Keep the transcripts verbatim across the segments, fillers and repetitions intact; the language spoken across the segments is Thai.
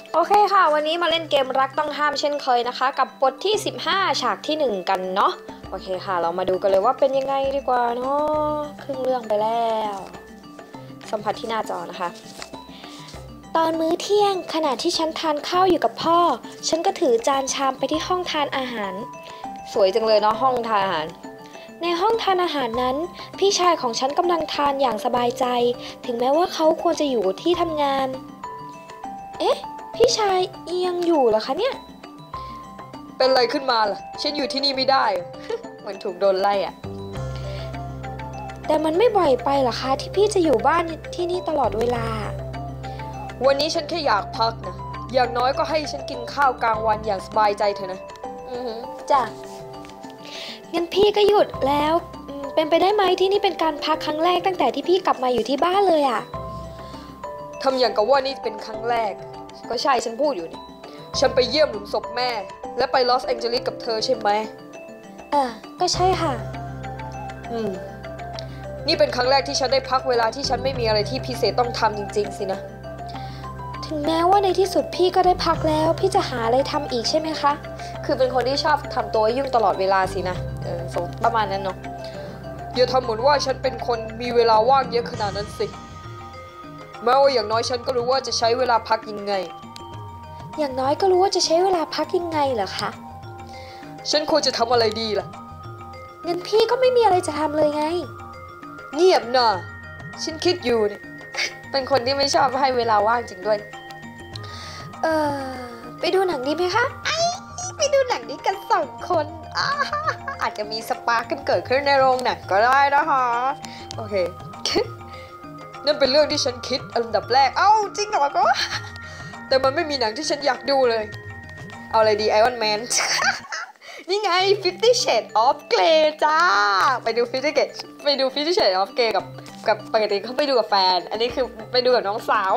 โอเคค่ะวันนี้มาเล่นเกมรักต้องห้ามเช่นเคยนะคะกับบทที่สิบห้าฉากที่หนึ่งกันเนาะโอเคค่ะเรามาดูกันเลยว่าเป็นยังไงดีกว่าเนาะครึ่งเรื่องไปแล้วสัมผัสที่หน้าจอนะคะตอนมื้อเที่ยงขณะที่ฉันทานข้าวอยู่กับพ่อฉันก็ถือจานชามไปที่ห้องทานอาหารสวยจังเลยเนาะห้องทานอาหารในห้องทานอาหารนั้นพี่ชายของฉันกำลังทานอย่างสบายใจถึงแม้ว่าเขาควรจะอยู่ที่ทำงานเอ๊ะพี่ชายยังอยู่เหรอคะเนี่ยเป็นอะไรขึ้นมาล่ะฉันอยู่ที่นี่ไม่ได้ เหมือนถูกโดนไล่อะแต่มันไม่บ่อยไปหรอคะที่พี่จะอยู่บ้านที่นี่ตลอดเวลาวันนี้ฉันแค่อยากพักนะอย่างน้อยก็ให้ฉันกินข้าวกลางวันอย่างสบายใจเถอะนะอือหือจ้ะงั้นพี่ก็หยุดแล้วเป็นไปได้ไหมที่นี่เป็นการพักครั้งแรกตั้งแต่ที่พี่กลับมาอยู่ที่บ้านเลยอะทำอย่างกับว่านี่เป็นครั้งแรกก็ใช่ฉันพูดอยู่นี่ฉันไปเยี่ยมหลุมศพแม่และไปลอสแองเจลิสกับเธอใช่ไหมเออก็ใช่ค่ะอืมนี่เป็นครั้งแรกที่ฉันได้พักเวลาที่ฉันไม่มีอะไรที่พิเศษต้องทำจริงๆสินะถึงแม้ว่าในที่สุดพี่ก็ได้พักแล้วพี่จะหาอะไรทำอีกใช่ไหมคะคือเป็นคนที่ชอบทำตัวยุ่งตลอดเวลาสินะเออประมาณนั้นเนาะอย่าทำเหมือนว่าฉันเป็นคนมีเวลาว่างเยอะขนาดนั้นสิแม้ว่าอย่างน้อยฉันก็รู้ว่าจะใช้เวลาพักยังไงอย่างน้อยก็รู้ว่าจะใช้เวลาพักยังไงเหรอคะฉันควรจะทำอะไรดีล่ะงั้นพี่ก็ไม่มีอะไรจะทำเลยไงเงียบหน่าฉันคิดอยู่เนี่ย เป็นคนที่ไม่ชอบให้เวลาว่างจริงด้วยเออไปดูหนังดีไหมคะไอไปดูหนังนี้กันสองคนอาอาจจะมีสปาร์กกันเกิดขึ้นในโรงหนังก็ได้นะคะโอเคนั่นเป็นเรื่องที่ฉันคิดอันดับแรกเอ้าจริงเหรอก็แต่มันไม่มีหนังที่ฉันอยากดูเลยเอาอะไรดี Iron Man นี่ไง Fifty Shades of Grey จ้าไปดู Fifty Shades ไปดู Fifty Shades of Grey กับกับปกติเขาไปดูกับแฟนอันนี้คือไปดูกับน้องสาว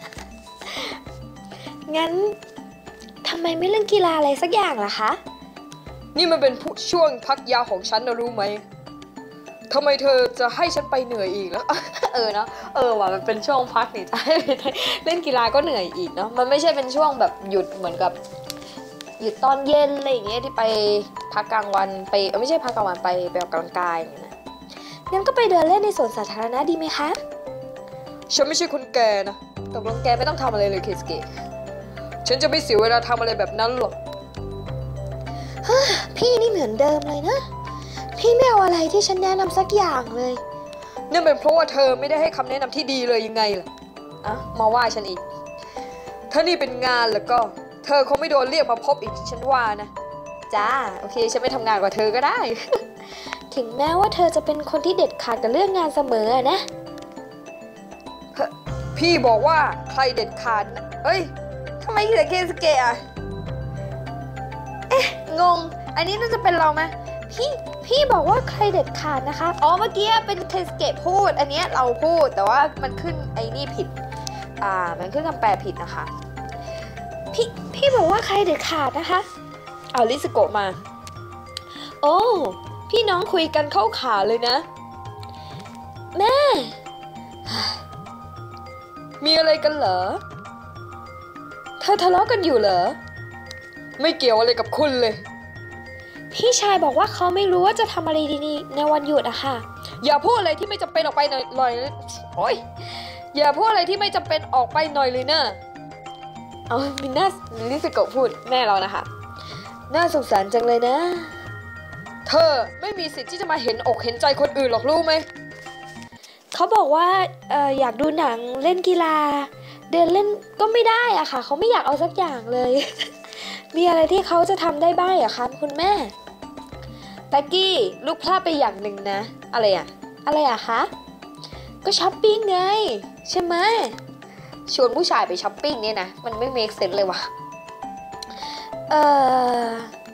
งั้นทำไมไม่เล่นกีฬาอะไรสักอย่างล่ะคะนี่มันเป็นช่วงพักยาวของฉันนะรู้ไหมทำไมเธอจะให้ฉันไปเหนื่อยอีกแล้ว เออเนาะเออว่ะมันเป็นช่วงพักนี่จะให้เล่นกีฬาก็เหนื่อยอีกเนาะมันไม่ใช่เป็นช่วงแบบหยุดเหมือนกับหยุดตอนเย็นอะไรอย่างเงี้ยที่ไปพักกลางวันไปเออไม่ใช่พักกลางวันไปไปออกกำลังกายอย่างเงี้ยนะงั้นก็ไปเดินเล่นในสวนสาธารณะดีไหมคะฉันไม่ใช่คนแก่นะตกลงแกไม่ต้องทำอะไรเลยเคสเกะฉันจะไม่เสียเวลาทำอะไรแบบนั้นหรอกพี่นี่เหมือนเดิมเลยนะพี่ไม่เอาอะไรที่ฉันแนะนำสักอย่างเลยนั่นเป็นเพราะว่าเธอไม่ได้ให้คำแนะนำที่ดีเลยยังไงล่ะอ่ะมาว่าฉันอีกถ้านี่เป็นงานแล้วก็เธอคงไม่โดนเรียกมาพบอีกฉันว่านะจ้าโอเคฉันไม่ทำงานกับเธอก็ได้ ถึงแม้ว่าเธอจะเป็นคนที่เด็ดขาดกับเรื่องงานเสมอนะพี่บอกว่าใครเด็ดขาดเอ้ยทำไมเหลือเคสเกะอะเอ๊ะงงอันนี้น่าจะเป็นเราไหมพี่พี่บอกว่าใครเด็ดขาดนะคะอ๋อเมื่อกี้เป็นเคสเกะพูดอันนี้เราพูดแต่ว่ามันขึ้นไอ้นี่ผิดอ่ามันขึ้นคำแปลผิดนะคะพี่พี่บอกว่าใครเด็ดขาดนะคะเอาลิสโกะมาโอ้พี่น้องคุยกันเข้าขาเลยนะแม่มีอะไรกันเหรอเธอทะเลาะกันอยู่เหรอไม่เกี่ยวอะไรกับคุณเลยพี่ชายบอกว่าเขาไม่รู้ว่าจะทำอะไรดีๆในวันหยุดอะค่ะอย่าพูดอะไรที่ไม่จำเป็นออกไปหน่อยหน่อยโอ๊ยอย่าพูดอะไรที่ไม่จำเป็นออกไปหน่อยเลยนะเอามิน่าลิสโกะพูดแม่เรานะคะน่าสงสารจังเลยนะเธอไม่มีสิทธิ์ที่จะมาเห็นอกเห็นใจคนอื่นหรอกรู้ไหมเขาบอกว่าเอ่ออยากดูหนังเล่นกีฬาเดินเล่นก็ไม่ได้อะค่ะเขาไม่อยากเอาสักอย่างเลย มีอะไรที่เขาจะทำได้บ้างอะคะคุณแม่แบ็กกี้ลูกพลาดไปอย่างหนึ่งนะอะไรอะอะไรอะคะก็ช้อปปิ้งไงใช่ไหมชวนผู้ชายไปช้อปปิ้งเนี่ยนะมันไม่เมคเซนส์เลยว่ะเออ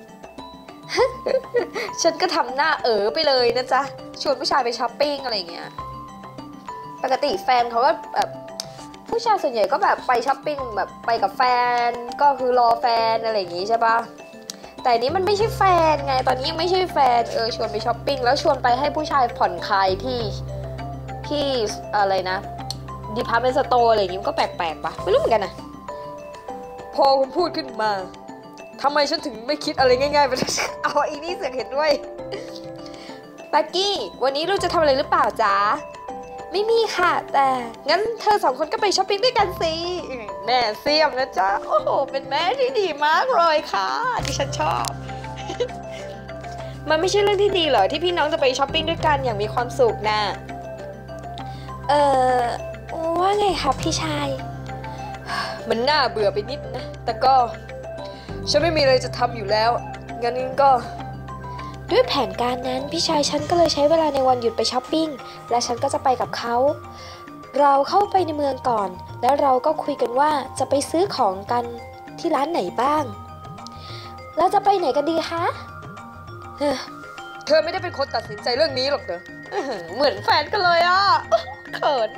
ฉันก็ทำหน้าเอ๋อไปเลยนะจ๊ะชวนผู้ชายไปช้อปปิ้งอะไรเงี้ยปกติแฟนเขาก็แบบผู้ชายส่วนใหญ่ก็แบบไปช้อปปิ้งแบบไปกับแฟนก็คือรอแฟนอะไรอย่างงี้ใช่ปะแต่นี้มันไม่ใช่แฟนไงตอนนี้ยังไม่ใช่แฟนเออชวนไปช้อปปิ้งแล้วชวนไปให้ผู้ชายผ่อนคลายที่ที่อะไรนะดีพาร์ตเมนต์สโตร์อะไรอย่างงี้มันก็แปลกๆปะไม่รู้เหมือนกันนะพอคุณพูดขึ้นมาทำไมฉันถึงไม่คิดอะไรง่ายๆไปเอาอีนี่เสือกเห็นด้วยปักกี้วันนี้เราจะทำอะไรหรือเปล่าจ๊ะไม่มีค่ะแต่งั้นเธอสองคนก็ไปช้อปปิ้งด้วยกันสิแม่เสียมนะจ๊ะโอ้โหเป็นแม่ที่ดีมากเลยค่ะดิฉันชอบ มันไม่ใช่เรื่องที่ดีเหรอที่พี่น้องจะไปช้อปปิ้งด้วยกันอย่างมีความสุขนะเออว่าไงครับพี่ชายมันน่าเบื่อไปนิดนะแต่ก็ฉันไม่มีอะไรจะทำอยู่แล้วงั้นก็ด้วยแผนการนั้นพี่ชายฉันก็เลยใช้เวลาในวันหยุดไปช้อปปิ้งและฉันก็จะไปกับเขาเราเข้าไปในเมืองก่อนแล้วเราก็คุยกันว่าจะไปซื้อของกันที่ร้านไหนบ้างเราจะไปไหนกันดีคะเธอไม่ได้เป็นคนตัดสินใจเรื่องนี้หรอกเด้อเหมือนแฟนกันเลยอ่ะเขิน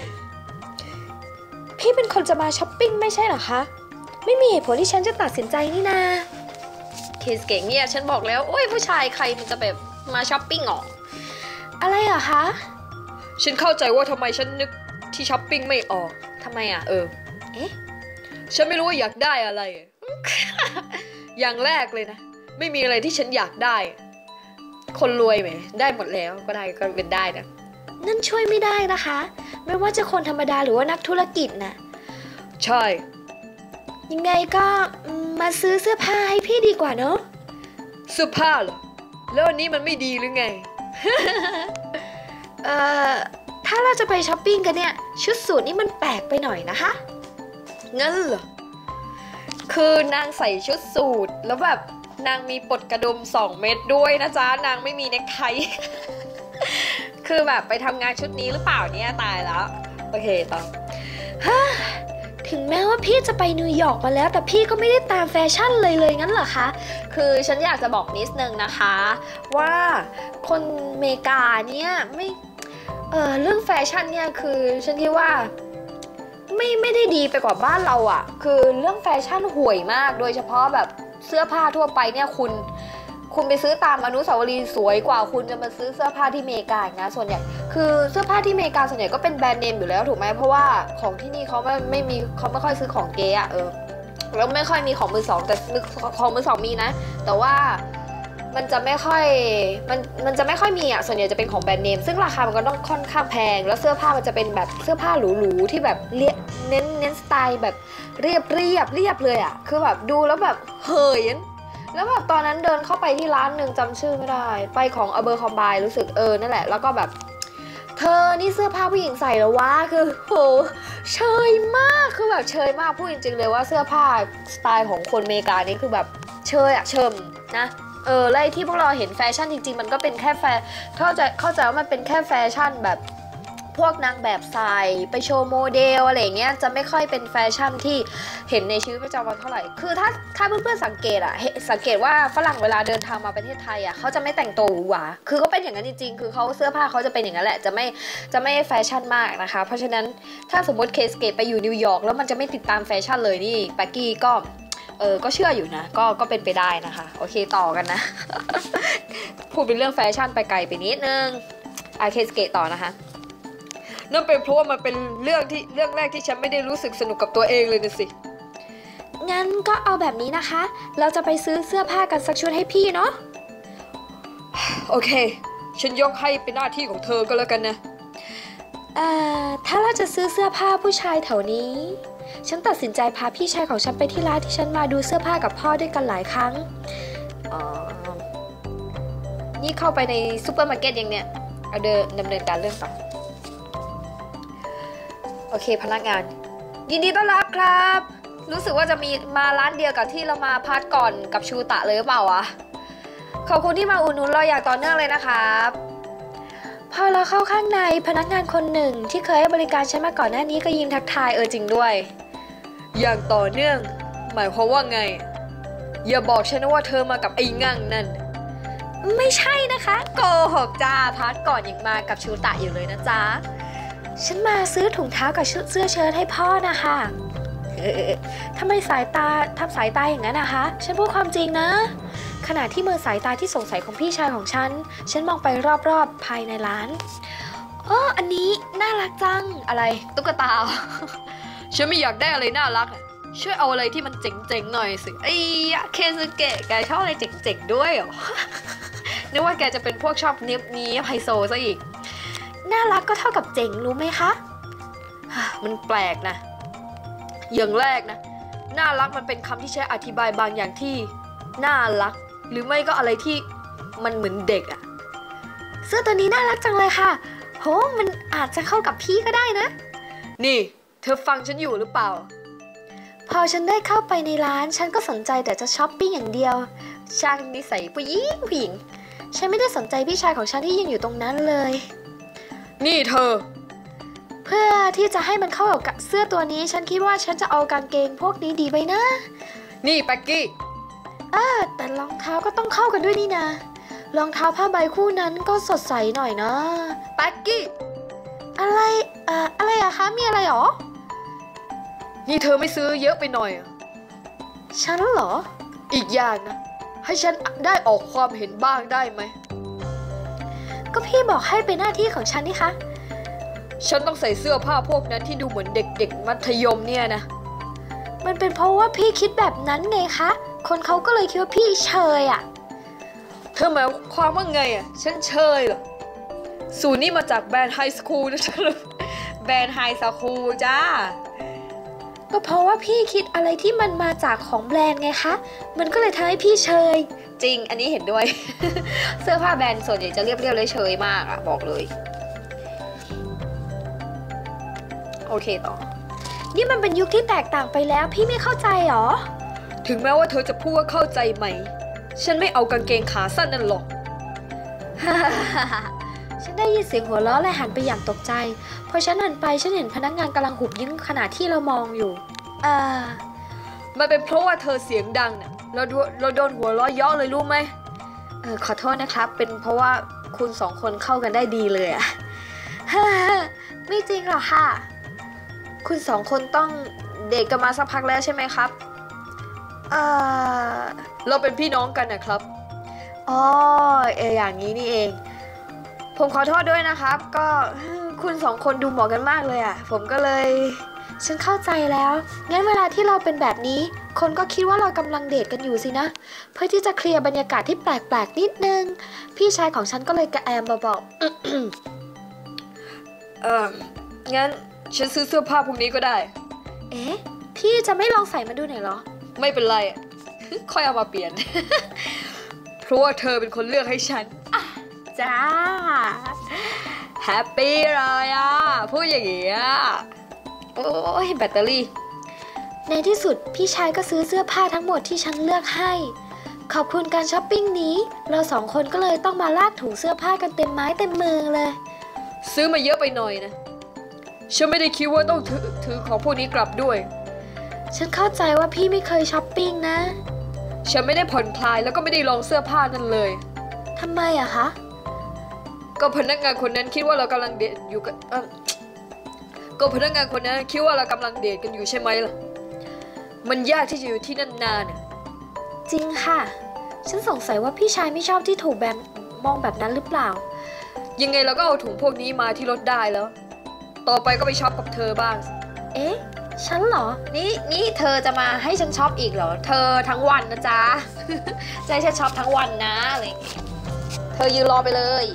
พี่เป็นคนจะมาช้อปปิ้งไม่ใช่เหรอคะไม่มีเหตุผลที่ฉันจะตัดสินใจนี่นาเคสเก่งเนี่ยฉันบอกแล้วโอ้ยผู้ชายใครมันจะแบบมาช้อปปิ้งหรออะไรเหรอคะฉันเข้าใจว่าทำไมฉันนึกที่ช้อปปิ้งไม่ออกทำไมอ่ะเออเอ๊ะฉันไม่รู้ว่าอยากได้อะไร อย่างแรกเลยนะไม่มีอะไรที่ฉันอยากได้คนรวยไหมได้หมดแล้วก็ได้ก็เป็นได้นะนั่นช่วยไม่ได้นะคะไม่ว่าจะคนธรรมดาหรือว่านักธุรกิจนะใช่ยังไงก็มาซื้อเสื้อผ้าให้พี่ดีกว่าเนอะเสื้อผ้าเหรอแล้วอันนี้มันไม่ดีหรือไง เอ่อถ้าเราจะไปช้อปปิ้งกันเนี่ยชุดสูทนี่มันแปลกไปหน่อยนะคะงั้นเหรอคือนางใส่ชุดสูทแล้วแบบนางมีปลดกระดุมสองเม็ดด้วยนะจ๊ะนางไม่มีเน็กไท คือแบบไปทำงานชุดนี้หรือเปล่าเนี่ยตายแล้วโอเคต่อถึงแม้ว่าพี่จะไปนิวยอร์กมาแล้วแต่พี่ก็ไม่ได้ตามแฟชั่นเลยเลยงั้นเหรอคะคือฉันอยากจะบอกนิดนึงนะคะว่าคนอเมริกาเนี่ยไม่เออเรื่องแฟชั่นเนี่ยคือฉันคิดว่าไม่ไม่ได้ดีไปกว่าบ้านเราอ่ะคือเรื่องแฟชั่นห่วยมากโดยเฉพาะแบบเสื้อผ้าทั่วไปเนี่ยคุณคุณไปซื้อตามอนุสาวรีย์สวยกว่าคุณจะมาซื้อเสื้อผ้าที่อเมริกานะส่วนใหญ่คือเสื้อผ้าที่อเมริกาส่วนใหญ่ก็เป็นแบรนด์เนมอยู่แล้วถูกไหมเพราะว่าของที่นี่เขาไม่ไม่มีเขาไม่ค่อยซื้อของเก๊อะเออแล้วไม่ค่อยมีของมือสองแต่ของมือสองมีนะแต่ว่ามันจะไม่ค่อยมันมันจะไม่ค่อยมีอ่ะส่วนใหญ่จะเป็นของแบรนด์เนมซึ่งราคามันก็ต้องค่อนข้างแพงแล้วเสื้อผ้ามันจะเป็นแบบเสื้อผ้าหรูๆที่แบบเน้นเน้นสไตล์แบบเรียบเรียบเรียบเลยอ่ะคือแบบดูแล้วแบบเฮ้ยแล้วแบบตอนนั้นเดินเข้าไปที่ร้านหนึ่งจำชื่อไม่ได้ไปของ Abercrombie รู้สึกเออนั่นแหละแล้วก็แบบเธอนี่เสื้อผ้าผู้หญิงใส่แล้ววะคือโหเชยมากคือแบบเชยมากพูดจริงๆเลยว่าเสื้อผ้าสไตล์ของคนอเมริกานี่คือแบบเชยอะเชิมนะเออแล้วที่พวกเราเห็นแฟชั่นจริงๆมันก็เป็นแค่แฟเข้าใจเข้าใจว่ามันเป็นแค่แฟชั่นแบบพวกนางแบบใส่ไปโชว์โมเดลอะไรเงี้ยจะไม่ค่อยเป็นแฟชั่นที่เห็นในชีวิตประจำวันเท่าไหร่คือถ้าถ้าเพื่อนๆสังเกตอะสังเกตว่าฝรั่งเวลาเดินทางมาประเทศไทยอะเขาจะไม่แต่งตัวหวือหวาคือเขาเป็นอย่างนั้นจริงๆคือเขาเสื้อผ้าเขาจะเป็นอย่างนั้นแหละจะไม่จะไม่แฟชั่นมากนะคะเพราะฉะนั้นถ้าสมมติเคสเกตไปอยู่นิวยอร์กแล้วมันจะไม่ติดตามแฟชั่นเลยนี่แบ็กกี้ก็เออก็เชื่ออยู่นะก็ก็เป็นไปได้นะคะโอเคต่อกันนะ พูดเป็นเรื่องแฟชั่นไปไกลไปนิดนึงอาเคสเกตต่อนะคะนั่นเป็นเพราะว่ามันเป็นเรื่องที่เรื่องแรกที่ฉันไม่ได้รู้สึกสนุกกับตัวเองเลยนะสิงั้นก็เอาแบบนี้นะคะเราจะไปซื้อเสื้อผ้ากันสักชุดให้พี่เนาะโอเคฉันยกให้เป็นหน้าที่ของเธอก็แล้วกันนะเอ่อถ้าเราจะซื้อเสื้อผ้าผู้ชายแถวนี้ฉันตัดสินใจพาพี่ชายของฉันไปที่ร้านที่ฉันมาดูเสื้อผ้ากับพ่อด้วยกันหลายครั้งอ๋อนี่เข้าไปในซูเปอร์มาร์เก็ตยังเนี่ยเอาเดินดำเนินการเรื่องต่อโอเคพนักงานยินดีต้อนรับครับรู้สึกว่าจะมีมาร้านเดียวกับที่เรามาพาร์ทก่อนกับชูตะเลยหรือเปล่าวะขอบคุณที่มาอุดหนุนเราอย่างต่อเนื่องเลยนะครับพอเราเข้าข้างในพนักงานคนหนึ่งที่เคยให้บริการฉันมาก่อนหน้านี้ก็ยิ้มทักทายเออจริงด้วยอย่างต่อเนื่องหมายความว่าไงอย่าบอกฉันนะว่าเธอมากับไอ้งั่งนั่นไม่ใช่นะคะโกหกจ้าพาร์ทก่อนยังมากับชูตะอยู่เลยนะจ๊ะฉันมาซื้อถุงเท้ากับเสื้อเชิ้ตให้พ่อนะคะเออทำไมสายตาทำสายตาอย่างนั้นนะคะฉันพูดความจริงนะขณะที่มือสายตาที่สงสัยของพี่ชายของฉันฉันมองไปรอบๆภายในร้านอ๋ออันนี้น่ารักจังอะไรตุ๊กตาฉันไม่อยากได้อะไรน่ารักช่วยเอาอะไรที่มันเจ๋งๆหน่อยสิไอ้ยะเคนซึเกะแกชอบอะไรเจ๋งๆด้วยเหรอ นึกว่าแกจะเป็นพวกชอบเนี้ยบนี้ไฮโซซะอีกน่ารักก็เท่ากับเจ๋งรู้ไหมคะมันแปลกนะอย่างแรกนะน่ารักมันเป็นคำที่ใช้อธิบายบางอย่างที่น่ารักหรือไม่ก็อะไรที่มันเหมือนเด็กอะเสื้อตัวนี้น่ารักจังเลยค่ะโหมันอาจจะเข้ากับพี่ก็ได้นะนี่เธอฟังฉันอยู่หรือเปล่าพอฉันได้เข้าไปในร้านฉันก็สนใจแต่จะช้อปปิ้งอย่างเดียวช่างนิสัยผู้หญิงผู้หญิงฉันไม่ได้สนใจพี่ชายของฉันที่ยืนอยู่ตรงนั้นเลยนี่เธอเพื่อที่จะให้มันเข้ากับเสื้อตัวนี้ฉันคิดว่าฉันจะเอากางเกงพวกนี้ดีไปนะนี่แป๊กกี้เออแต่รองเท้าก็ต้องเข้ากันด้วยนี่นะรองเท้าผ้าใบคู่นั้นก็สดใสหน่อยนะแป๊กกี้อะไรเอ่ออะไรอะคะมีอะไรหรอนี่เธอไม่ซื้อเยอะไปหน่อยฉันเหรออีกอย่างนะให้ฉันได้ออกความเห็นบ้างได้ไหมก็พี่บอกให้เป็นหน้าที่ของฉันนี่คะฉันต้องใส่เสื้อผ้าพวกนั้นที่ดูเหมือนเด็กๆมัธยมเนี่ยนะมันเป็นเพราะว่าพี่คิดแบบนั้นไงคะคนเขาก็เลยคิดว่าพี่เชยอะเธอหมายความว่าไงอะฉันเชยเหรอสูนี่มาจากแบรนด์ไฮสคูลนะจ๊ะแบรนด์ไฮสคูลจ้าก็เพราะว่าพี่คิดอะไรที่มันมาจากของแบรนด์ไงคะมันก็เลยทำให้พี่เชยจริงอันนี้เห็นด้วย เสื้อผ้าแบรนด์ส่วนใหญ่จะเรียบเรียบเลยเชยมากอะบอกเลยโอเคต่อนี่มันเป็นยุคที่แตกต่างไปแล้วพี่ไม่เข้าใจหรอถึงแม้ว่าเธอจะพูดว่าเข้าใจไหมฉันไม่เอากางเกงขาสั้นนั่นหรอก ฉันได้ยินเสียงหัวเราะและหันไปอย่างตกใจพอฉันหันไปฉันเห็นพนักงานกำลังหุบยิ้มขณะที่เรามองอยู่อ่ามันเป็นเพราะว่าเธอเสียงดังเนี่ยเราดูเราโดนหัวเราะเยาะเลยรู้ไหมเออขอโทษนะครับเป็นเพราะว่าคุณสองคนเข้ากันได้ดีเลยอะ ไม่จริงหรอกค่ะคุณสองคนต้องเดทกันมาสักพักแล้วใช่ไหมครับเออเราเป็นพี่น้องกันนะครับอ๋อเอออย่างนี้นี่เองผมขอโทษด้วยนะครับก็คุณสองคนดูเหมาะกันมากเลยอ่ะผมก็เลยฉันเข้าใจแล้วงั้นเวลาที่เราเป็นแบบนี้คนก็คิดว่าเรากำลังเดทกันอยู่สินะเพื่อที่จะเคลียร์บรรยากาศที่แปลกๆนิดนึงพี่ชายของฉันก็เลยกระแอมเบาๆเอองั้นฉันซื้อเสื้อผ้าพวกนี้ก็ได้เอ๊ะพี่จะไม่ลองใส่มาดูหน่อยเหรอไม่เป็นไรอ่ะ ค่อยเอามาเปลี่ยน เพราะว่าเธอเป็นคนเลือกให้ฉันจ้าแฮปปี้เลยอ่ะพูดอย่างงี้อ่ะโอ้ยแบตเตอรี่ในที่สุดพี่ชายก็ซื้อเสื้อผ้าทั้งหมดที่ฉันเลือกให้ขอบคุณการช้อปปิ้งนี้เราสองคนก็เลยต้องมาลากถุงเสื้อผ้ากันเต็มไม้เต็มมือเลยซื้อมาเยอะไปหน่อยนะฉันไม่ได้คิดว่าต้องถือถือของพวกนี้กลับด้วยฉันเข้าใจว่าพี่ไม่เคยช้อปปิ้งนะฉันไม่ได้ผ่อนคลายแล้วก็ไม่ได้ลองเสื้อผ้านั่นเลยทำไมอะคะก็พนักงานคนนั้นคิดว่าเรากำลังเดทอยู่กันก็พนักงานคนนั้นคิดว่าเรากำลังเดทกันอยู่ใช่ไหมล่ะมันยากที่จะอยู่ที่นั่นนานจริงค่ะฉันสงสัยว่าพี่ชายไม่ชอบที่ถูกแบบมองแบบนั้นหรือเปล่ายังไงเราก็เอาถุงพวกนี้มาที่รถได้แล้วต่อไปก็ไปช็อปกับเธอบ้างเอ๊ะฉันเหรอนี่นี่เธอจะมาให้ฉันช็อปอีกเหรอเธอทั้งวันนะจ๊ะ จะให้ฉันช็อปทั้งวันนะอะไรอย่างเงี้ยเธอยืนรอไปเลย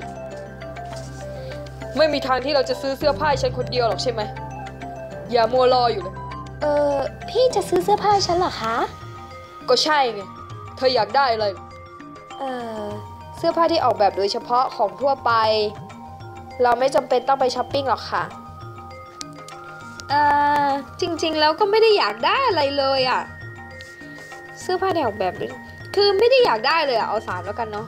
ไม่มีทางที่เราจะซื้อเสื้อผ้าฉันคนเดียวหรอกใช่ไหมอย่ามัวรออยู่เลยเออพี่จะซื้อเสื้อผ้าฉันเหรอคะก็ใช่ไงเธออยากได้อะไรเออเสื้อผ้าที่ออกแบบโดยเฉพาะของทั่วไปเราไม่จำเป็นต้องไปช้อปปิ้งหรอกค่ะเออจริงๆแล้วก็ไม่ได้อยากได้อะไรเลยอ่ะเสื้อผ้าที่ออกแบบคือไม่ได้อยากได้เลยอ่ะเอาสามแล้วกันเนาะ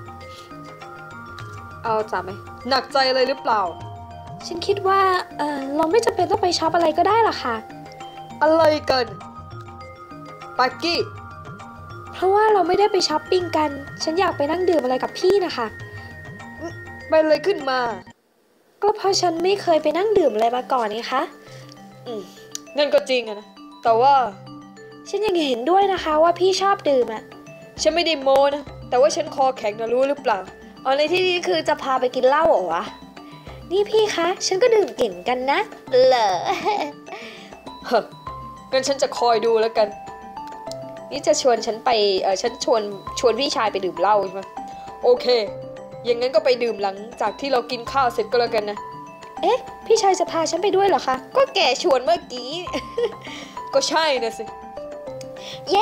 เอาสามไหมหนักใจเลยหรือเปล่าฉันคิดว่าเออเราไม่จำเป็นต้องไปช็อปอะไรก็ได้หรอกค่ะอะไรกันปักกี้เพราะว่าเราไม่ได้ไปช้อปปิ้งกันฉันอยากไปนั่งดื่มอะไรกับพี่นะคะไปเลยขึ้นมาก็เพราะฉันไม่เคยไปนั่งดื่มอะไรมาก่อนนี่คะอืมนั่นก็จริงอะนะแต่ว่าฉันยังเห็นด้วยนะคะว่าพี่ชอบดื่มอะฉันไม่ได้โม้นะแต่ว่าฉันคอแข็งนะรู้หรือเปล่าอ๋อในที่นี้คือจะพาไปกินเหล้าเหรอวะนี่พี่คะฉันก็ดื่มเก่งกันนะเหรองั้นฉันจะคอยดูแล้วกันนี่จะชวนฉันไปเออฉันชวนชวนพี่ชายไปดื่มเหล้าใช่ไหมโอเคอย่างงั้นก็ไปดื่มหลังจากที่เรากินข้าวเสร็จก็แล้วกันนะเอ๊ะพี่ชายจะพาฉันไปด้วยเหรอคะก็แกชวนเมื่อกี้ ก็ใช่นะสิเย้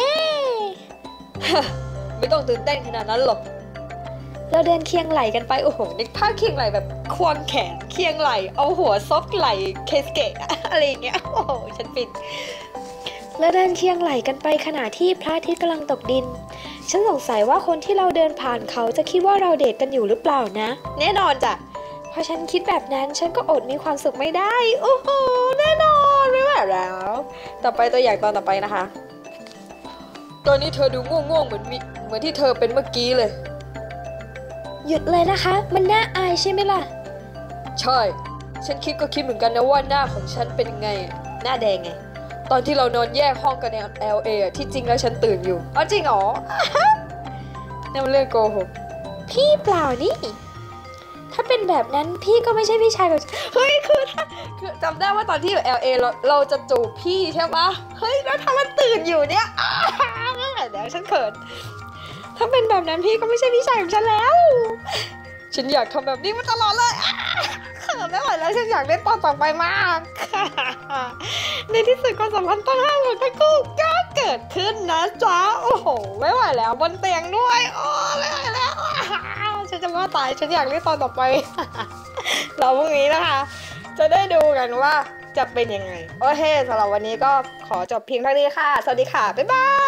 ไม่ต้องตื่นเต้นขนาดนั้นหรอกเราเดินเคียงไหลกันไปโอ้โหนึกภาพเคียงไหลแบบควงแขนเคียงไหลเอาหัวซบไหลเคสเกะอะไรอย่างเงี้ยโอ้โหฉันฟินเราเดินเคียงไหลกันไปขณะที่พระอาทิตย์กำลังตกดินฉันสงสัยว่าคนที่เราเดินผ่านเขาจะคิดว่าเราเดทกันอยู่หรือเปล่านะแน่นอนจ้ะพอฉันคิดแบบนั้นฉันก็อดมีความสุขไม่ได้โอ้โหแน่นอนไม่ไหวแล้วต่อไปตัวอย่างตอนต่อไปนะคะตอนนี้เธอดูง่วงๆเหมือนมีเหมือนที่เธอเป็นเมื่อกี้เลยหยุดเลยนะคะมันน่าอายใช่ไหมล่ะใช่ฉันคิดก็คิดเหมือนกันนะว่าหน้าของฉันเป็นไงหน้าแดงไงตอนที่เรานอนแยกห้องกันใน แอล เอ ที่จริงแล้วฉันตื่นอยู่อ๋อจริงเหรอ นี่มันเรื่องโกหกพี่เปล่านี่ถ้าเป็นแบบนั้นพี่ก็ไม่ใช่พี่ชายของฉันเฮ้ยคือถ้าคือจำได้ว่าตอนที่อยู่ แอล เอ เราเราจะจูบพี่ใช่ปะเฮ้ยแล้วถ้ามันตื่นอยู่เนี่ยเดี๋ยวฉันเขินถ้าเป็นแบบนั้นพี่ก็ไม่ใช่พี่ชายของฉันแล้วฉันอยากทำแบบนี้มาตลอดเลยเขินไม่ไหวแล้วฉันอยากเล่นตอนต่อไปมากในที่สุดความสัมพันธ์ต้องห้ามของทั้งคู่ก็เกิดขึ้นนะจ๊ะโอ้โหไม่ไหวแล้วบนเตียงด้วยโอ้ไม่ไหวแล้วฉันจะว่าตายฉันอยากเล่นตอนต่อไปเราพรุ่งนี้นะคะจะได้ดูกันว่าจะเป็นยังไงโอเคสำหรับวันนี้ก็ขอจบเพียงเท่านี้ค่ะสวัสดีค่ะบ๊ายบาย